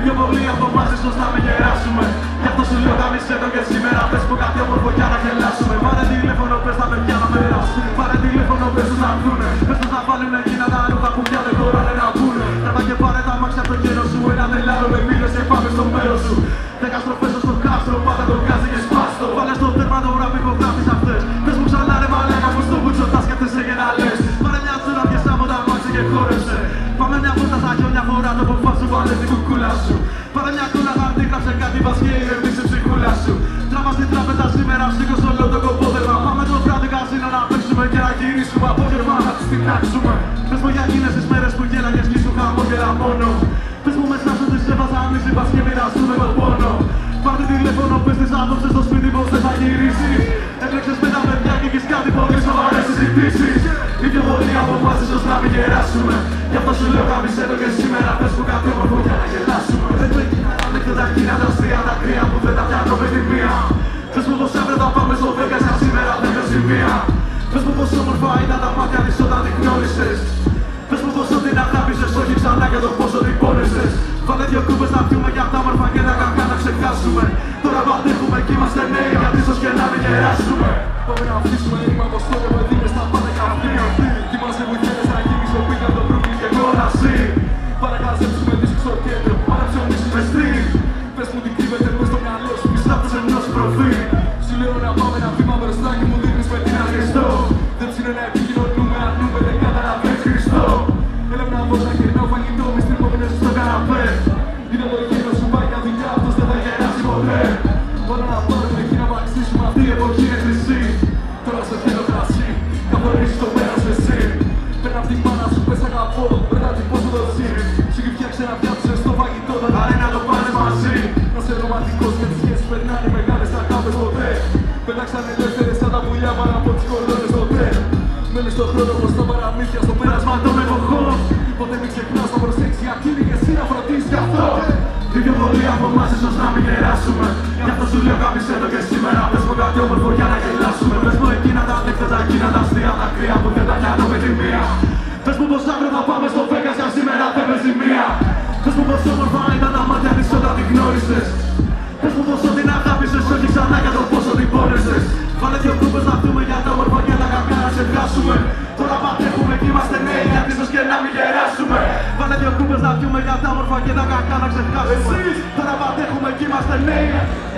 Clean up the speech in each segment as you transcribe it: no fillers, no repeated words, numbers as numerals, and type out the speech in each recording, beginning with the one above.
πιο πολλοί από εμάς ίσως να μην γεράσουμε. Γι' αυτό σου λέω γάμισε το και σήμερα. Πες μου κάτι όμορφο για να γελάσουμε. Πάρε τηλέφωνο, πες τα παιδιά να περάσουν. Πάρε τηλέφωνο, πες τους να βγουνε. Πες τους να βάλουν εκείνα τα ρούχα που πια δεν χωράνε να πούνε. Τραβά και πάρε τα μάξια από το γέρο σου. Ένα δελάρο με μήλες και πάμε στο μέρος σου. 10 στροφές στο κάστρο, πάντα το γκάζι και σπάστο. Βάλε στο τέρμα το ουρά που υπογράφεις αυτές. Πες μου ξανά ρε μαλάκα μου στο μπουτσο τα σκέφτεσαι και να λες. Πάρε μια τσούρα πιεσά από τα μάξια και χόρεψε. Πάμε μια βόλτα στα χιόνια φορά το ποφά σου, βάλε την κουκούλα σου. Πάρε μια κόλλα χαρτί, γράψε κάτι πας και ηρεμήσε ψυχούλα σου. Τράβα στην τράπεζα σήμερα, σήκωσε όλο το κοπόδερμα. Πάμε το βράδυ καζίνο να παίξουμε και να γυρίσουμε απόγευμα να τις τεινάξουμε. Πες μου για εκείνες τις μέρες που γέλαγες κι σου χαμόγελα μόνο. Πες μου μέσα σου τις έβαζα μίση, πας και μοιραστούμε τον πόνο. Πάρτε τηλέφωνο, πες τις άποψες στο σπίτι πως δεν θα γυρίσεις. Έκλεξες με τα παιδιά και έχεις κάτι πολύ σοβαρές συζητήσεις. Οι πιο πολλοί από εμάς ίσως να μην γεράσουμε. Γι' αυτό σου λέω γάμισε το και σήμερα. Πες μου κάτι όμορφο για να γελάσουμε. Δεν το εκείνα τα ανέκδοτα εκείνα τα αστεία τα κρύα που δεν τα πιάνω με τη μία. Πες μου πως αύριο θα πάμε στο Βέγκας για σήμερα δεν παίζει μία. Πες μου πως όμορφα ήταν τα μάτια της όταν την γνώρισες. Πες μου πως την αγάπησες, όχι ξανά για το πόσο την πόνεσες. Βάλε δυο κούμπες να πιούμε για τα όμορφα και τα κακά να ξεχάσουμε. Τώρα πατέχουμε κι είμαστε νέοι, γιατί ίσως και να μην γεράσουμε. Πάμε να αφήσουμε ρήμα πως τώρα με δίνες τα πάντα καυτή. Θυμάσαι που θέλεις να γίνεις το πίκα το Brooklyn και εγώ να ζει. Παρακαλέψουμε δίσκους στο κέντρο, παρά ψωνίσουμε street. Πες μου τι κρύβεται μες στο μυαλό σου, πίσω από τους ενός προφίλ. Σου λέω να πάμε ένα βήμα μπροστά και μου δείχνεις με τι να χρηστώ. Δεν ψήνω να επικοινωνούμε, αρνούμε, δεν καταλαβαίνεις Χριστό. Έλα να δω να γυρνάω φαγητό, μη στριπωμένες στο καναπέ. Είναι το γύρο σου πάει για δουλειά, αυτός δεν θα γεράσει ποτέ. Όλα να πάρουμε εκεί να βαξίσουμε, αυτή η εποχή είναι χρυσή. Τώρα σε θέλω κρασί, καθορίζεις το μέρος εσύ. Παίρνω απ' τη μάνα σου, πες αγαπώ, μετά την πόσο το ζει. Σου έχει φτιάξει ένα πιάτσο στο φαγητό, θα αρέσει να το πάρεις μαζί. Να είσαι ρομαντικός και τις σχέσεις περνάνε μεγάλες να κάπες ποτέ. Πετάξανε ελεύθερες σαν τα πουλιά πάνω από τις κολόνες ποτέ. Μένεις στον χρόνο πως τα παραμύθια στο πέρασμα των εποχών. Ποτέ μην ξεχνάς να προσέξεις εκείνη και εσύ να φροντίσεις γι' αυτό. Οι πιο πολλοί από εμάς ίσως να μην γεράσουμε. Γι' αυτό σου λέω γάμισε το και σήμερα. Πες μου κάτι όμορφο για να γελάσουμε. Πες μου εκείνα τα ανέκδοτα, εκείνα τα αστεία τα κρύα που δεν τα πιάνω με τη μία. Πες μου πως αύριο θα πάμε στο Βέγκας για σήμερα δεν παίζει μία. Πες μου πως όμορφα ήταν τα μάτια της όταν την γνώρισες. Πες μου πως την αγάπησες, όχι ξανά για το πόσο την πόνεσες. Βάλε δυο κούμπες να πιούμε για τα όμορφα και τα κακά να ξεχάσουμε. Τώρα πατέχουμε κι είμαστε νέοι, γιατί ίσως και να μην γεράσουμε. Βάλε δυο κούμπες να πιούμε για τα όμορφα και τα κακά να ξεχάσουμε. Τώρα πατέχουμε κι είμαστε νέοι.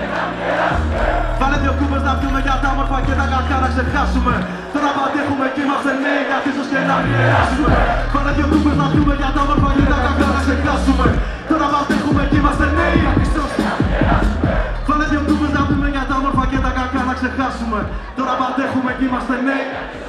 Βάλε δυο κούμπες να πιούμε για τα όμορφα και τα κακά να ξεχάσουμε. Τώρα πατέχουμε κι είμαστε νέοι, γιατί ίσως και να μην γεράσουμε. Βάλε δυο κούμπες να πιούμε για τα όμορφα και τα κακά να ξεχάσουμε. Τώρα πατέχουμε κι είμαστε νέοι, γιατί ίσως και να μην γεράσουμε. Βάλε δυο κούμπες να πιούμε για τα όμορφα και τα κακά να ξεχάσουμε. Τώρα πατέχουμε κι είμαστε νέοι.